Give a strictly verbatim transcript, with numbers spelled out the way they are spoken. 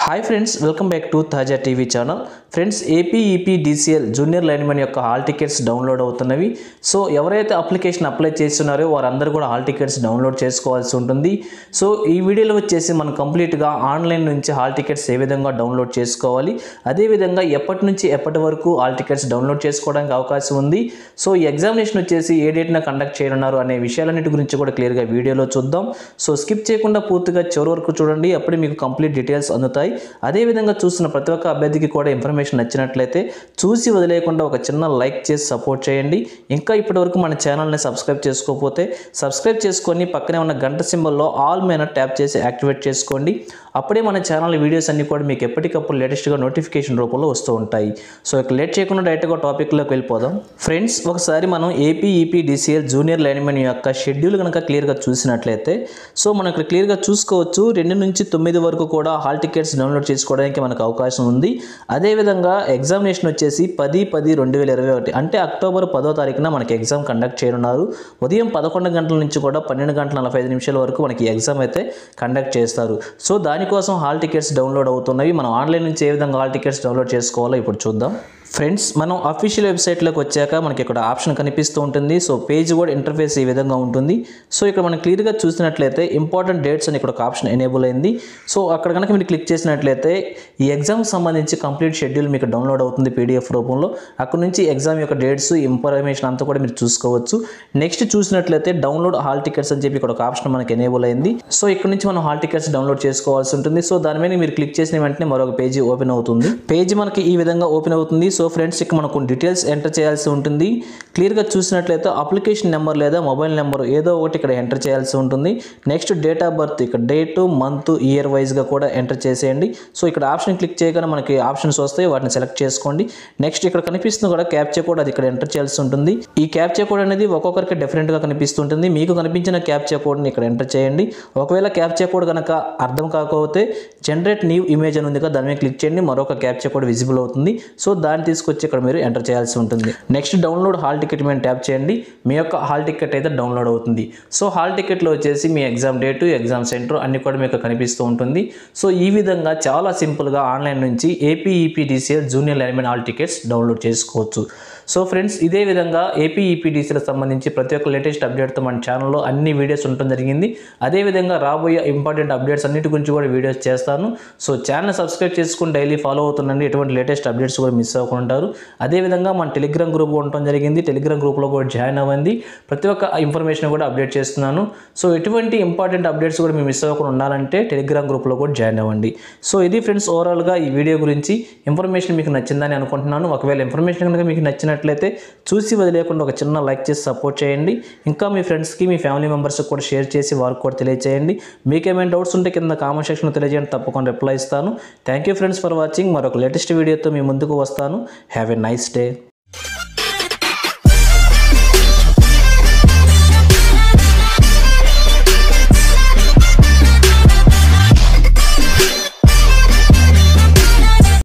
Hi friends, welcome back to తాజా TV channel. Friends, AP EP DCL junior linemen యొక్క hall tickets download అవుతున్నవి. So ఎవరైతే application apply చేస్తున్నారో వారందరూ కూడా హాల్ టికెట్స్ డౌన్లోడ్ చేసుకోవాల్సి ఉంటుంది. సో ఈ వీడియోలో వచ్చేసి మనం కంప్లీట్గా ఆన్లైన్ నుంచి హాల్ టికెట్స్ ఏ విధంగా డౌన్లోడ్ చేసుకోవాలి, అదేవిధంగా ఎప్పటి నుంచి ఎప్పటి వరకు హాల్ టికెట్స్ డౌన్లోడ్ చేసుకోవడానికి అవకాశం ఉంది, సో ఈ ఎగ్జామినేషన్ వచ్చేసి ఏ డేట్న కండక్ట్ చేయనున్నారు అనే విషయాలన్నిటి గురించి కూడా క్లియర్గా వీడియోలో చూద్దాం. సో స్కిప్ చేయకుండా పూర్తిగా చివరి వరకు చూడండి, అప్పుడే మీకు కంప్లీట్ డీటెయిల్స్ అందుతాయి. అదేవిధంగా చూస్తున్న ప్రతి ఒక్క అభ్యర్థికి కూడా ఇన్ఫర్మేషన్ నచ్చినట్లయితే చూసి వదిలేకుండా ఒక చిన్న లైక్ చేసి సపోర్ట్ చేయండి. ఇంకా ఇప్పటివరకు మన ఛానల్ని సబ్స్క్రైబ్ చేసుకోకపోతే సబ్స్క్రైబ్ చేసుకొని పక్కనే ఉన్న గంట సింబల్లో ఆల్ మీద ట్యాప్ చేసి యాక్టివేట్ చేసుకోండి. అప్పుడే మన ఛానల్ వీడియోస్ అన్ని కూడా మీకు ఎప్పటికప్పుడు లేటెస్ట్గా నోటిఫికేషన్ రూపంలో వస్తూ ఉంటాయి. సో ఇక లేట్ చేయకుండా డైరెక్ట్గా టాపిక్లోకి వెళ్ళిపోదాం. ఫ్రెండ్స్, ఒకసారి మనం AP EP DCL junior linemen యొక్క షెడ్యూల్ కనుక క్లియర్గా చూసినట్లయితే సో మనం ఇక్కడ క్లియర్గా చూసుకోవచ్చు. రెండు నుంచి తొమ్మిది వరకు కూడా హాల్ టికెట్స్ డౌన్లోడ్ చేసుకోవడానికి మనకు అవకాశం ఉంది. అదేవిధంగా ఎగ్జామినేషన్ వచ్చేసి పది పది రెండు వేల ఇరవై ఒకటి అంటే అక్టోబర్ పదో తారీఖున మనకి ఎగ్జామ్ కండక్ట్ చేయనున్నారు. ఉదయం పదకొండు గంటల నుంచి కూడా పన్నెండు గంటల నలభై ఐదు నిమిషాల వరకు మనకి ఎగ్జామ్ అయితే కండక్ట్ చేస్తారు. సో దానికోసం హాల్ టికెట్స్ డౌన్లోడ్ అవుతున్నాయి. మనం ఆన్లైన్ నుంచి ఏ విధంగా హాల్ టికెట్స్ డౌన్లోడ్ చేసుకోవాలో ఇప్పుడు చూద్దాం. ఫ్రెండ్స్, మనం అఫీషియల్ వెబ్సైట్లోకి వచ్చాక మనకి ఇక్కడ ఆప్షన్ కనిపిస్తూ ఉంటుంది. సో పేజ్ కూడా ఇంటర్ఫేస్ ఈ విధంగా ఉంటుంది. సో ఇక్కడ మనం క్లియర్గా చూసినట్లయితే ఇంపార్టెంట్ డేట్స్ అని ఇక్కడ ఒక ఆప్షన్ ఎనేబుల్ అయింది. సో అక్కడ కనుక మీరు క్లిక్ చేసినట్లయితే ఈ ఎగ్జామ్కి సంబంధించి కంప్లీట్ షెడ్యూల్ మీకు డౌన్లోడ్ అవుతుంది పీడిఎఫ్ రూపంలో. అక్కడ నుంచి ఎగ్జామ్ యొక్క డేట్స్ ఇన్ఫర్మేషన్ అంతా కూడా మీరు చూసుకోవచ్చు. నెక్స్ట్ చూసినట్లయితే డౌన్లోడ్ హాల్ టికెట్స్ అని చెప్పి ఇక్కడ ఒక ఆప్షన్ మనకి ఎనేబుల్ అయింది. సో ఇక్కడ నుంచి మనం హాల్ టికెట్స్ డౌన్లోడ్ చేసుకోవాల్సి ఉంటుంది. సో దాని మీద మీరు క్లిక్ చేసిన వెంటనే మరొక పేజీ ఓపెన్ అవుతుంది. పేజీ మనకి ఈ విధంగా ఓపెన్ అవుతుంది. సో ఫ్రెండ్స్, ఇక్కడ మనం కొన్ని డీటెయిల్స్ ఎంటర్ చేయాల్సి ఉంటుంది. క్లియర్గా చూసినట్లయితే అప్లికేషన్ నెంబర్ లేదా మొబైల్ నెంబర్ ఏదో ఒకటి ఇక్కడ ఎంటర్ చేయాల్సి ఉంటుంది. నెక్స్ట్ డేట్ ఆఫ్ బర్త్, ఇక్కడ డేటు మంత్ ఇయర్ వైజ్గా కూడా ఎంటర్ చేసేయండి. సో ఇక్కడ ఆప్షన్ క్లిక్ చేయగానే మనకి ఆప్షన్స్ వస్తాయి, వాటిని సెలెక్ట్ చేసుకోండి. నెక్స్ట్ ఇక్కడ కనిపిస్తుంది కూడా క్యాప్చా కోడ్, అది ఇక్కడ ఎంటర్ చేయాల్సి ఉంటుంది. ఈ క్యాప్చా కోడ్ అనేది ఒక్కొక్కరికి డిఫరెంట్గా కనిపిస్తుంటుంది. మీకు కనిపించిన క్యాప్చా కోడ్ని ఇక్కడ ఎంటర్ చేయండి. ఒకవేళ క్యాప్చా కోడ్ కనుక అర్థం కాకపోతే జనరేట్ న్యూ ఇమేజ్ అని ఉంది కదా, దాని మీద క్లిక్ చేయండి. మరొక క్యాప్చా కోడ్ విజిబుల్ అవుతుంది. సో దాన్ని తీసుకొచ్చి ఇక్కడ మీరు ఎంటర్ చేయాల్సి ఉంటుంది. నెక్స్ట్ డౌన్లోడ్ హాల్ టికెట్ మీద ట్యాప్ చేయండి. మీ యొక్క హాల్ టికెట్ అయితే డౌన్లోడ్ అవుతుంది. సో హాల్ టికెట్లో వచ్చేసి మీ ఎగ్జామ్ డేటు, ఎగ్జామ్ సెంటర్ అన్ని కూడా మీకు కనిపిస్తూ ఉంటుంది. సో ఈ విధంగా చాలా సింపుల్గా ఆన్లైన్ నుంచి AP EP DCL junior linemen hall tickets download చేసుకోవచ్చు. సో ఫ్రెండ్స్, ఇదే విధంగా ఏపీ ఈపీ డీసీఎల్ సంబంధించి ప్రతి ఒక్క లేటెస్ట్ అప్డేట్తో మన ఛానల్లో అన్ని వీడియోస్ ఉండటం జరిగింది. అదేవిధంగా రాబోయే ఇంపార్టెంట్ అప్డేట్స్ అన్నిటి గురించి కూడా వీడియోస్ చేస్తాను. సో ఛానల్ సబ్స్క్రైబ్ చేసుకుని డైలీ ఫాలో అవుతుండండి. ఎటువంటి లేటెస్ట్ అప్డేట్స్ కూడా మిస్ అవ్వకుండా ఉంటారు. అదేవిధంగా మన టెలిగ్రామ్ గ్రూప్ ఉండటం జరిగింది. టెలిగ్రామ్ గ్రూప్లో కూడా జాయిన్ అవ్వండి. ప్రతి ఒక్క ఇన్ఫర్మేషన్ కూడా అప్డేట్ చేస్తున్నాను. సో ఎటువంటి ఇంపార్టెంట్ అప్డేట్స్ కూడా మీరు మిస్ అవ్వకుండా ఉండాలంటే టెలిగ్రామ్ గ్రూప్లో కూడా జాయిన్ అవ్వండి. సో ఇది ఫ్రెండ్స్, ఓవరాల్గా ఈ వీడియో గురించి ఇన్ఫర్మేషన్ మీకు నచ్చిందని అనుకుంటున్నాను. ఒకవేళ ఇన్ఫర్మేషన్ కనుక మీకు నచ్చినట్లయితే చూసి వదిలేకుండా ఒక చిన్న లైక్ చేసి సపోర్ట్ చేయండి. ఇంకా మీ ఫ్రెండ్స్కి, మీ ఫ్యామిలీ మెంబర్స్కి కూడా షేర్ చేసి వారికి కూడా తెలియజేయండి. మీకేమైనా డౌట్స్ ఉంటే కింద కామెంట్ సెక్షన్లో తెలియజేయండి, తప్పకుండా రిప్లై ఇస్తాను. Thank you friends for watching. మరొక లేటెస్ట్ వీడియోతో మీ ముందుకు వస్తాను. Have a nice day.